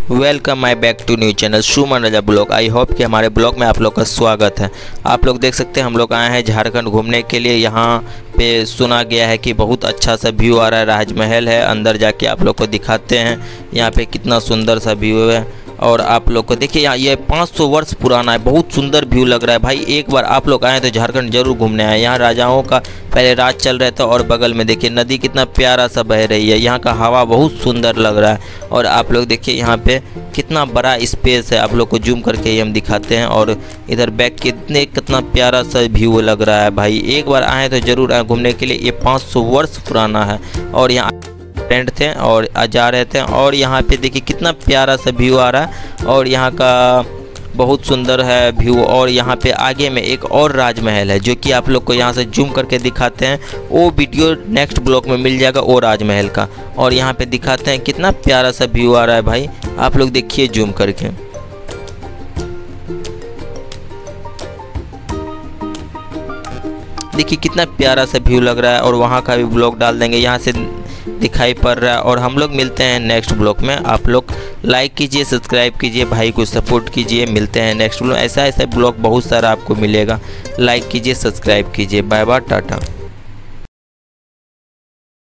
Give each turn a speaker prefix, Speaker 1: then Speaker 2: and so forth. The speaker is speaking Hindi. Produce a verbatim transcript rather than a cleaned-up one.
Speaker 1: Welcome my back to new channel Suman Raja blog. I hope कि हमारे ब्लॉग में आप लोग का स्वागत है। आप लोग देख सकते हैं हम लोग आए हैं झारखंड घूमने के लिए। यहाँ पे सुना गया है कि बहुत अच्छा सा व्यू आ रहा है। राजमहल है, अंदर जाके आप लोग को दिखाते हैं यहाँ पे कितना सुंदर सा व्यू है। और आप लोग को देखिए यहाँ ये पाँच सौ वर्ष पुराना है, बहुत सुंदर व्यू लग रहा है भाई। एक बार आप लोग आए तो झारखंड जरूर घूमने आए। यहाँ राजाओं का पहले राज चल रहा था और बगल में देखिए नदी कितना प्यारा सा बह रही है। यहाँ का हवा बहुत सुंदर लग रहा है। और आप लोग देखिए यहाँ पे कितना बड़ा स्पेस है, आप लोग को जूम करके ही हम दिखाते हैं। और इधर बैक कितने कितना प्यारा सा व्यू लग रहा है भाई। एक बार आए तो जरूर आए घूमने के लिए। ये पाँच सौ वर्ष पुराना है और यहाँ फ्रेंड थे और जा रहे थे। और यहाँ पे देखिए कितना प्यारा सा व्यू आ रहा है और यहाँ का बहुत सुंदर है व्यू। और यहाँ पे आगे में एक और राजमहल है जो कि आप लोग को यहाँ से जूम करके दिखाते हैं। वो वीडियो नेक्स्ट ब्लॉग में मिल जाएगा वो राजमहल का। और यहाँ पे दिखाते हैं कितना प्यारा सा व्यू आ रहा है भाई, आप लोग देखिए जूम करके। देखिए कितना प्यारा सा व्यू लग रहा है। और वहाँ का भी ब्लॉग डाल देंगे, यहाँ से दिखाई पड़ रहा है। और हम लोग मिलते हैं नेक्स्ट ब्लॉग में। आप लोग लाइक कीजिए, सब्सक्राइब कीजिए, भाई को सपोर्ट कीजिए। मिलते हैं नेक्स्ट ब्लॉग। ऐसा ऐसा ब्लॉग बहुत सारा आपको मिलेगा। लाइक कीजिए, सब्सक्राइब कीजिए। Bye bye, Tata.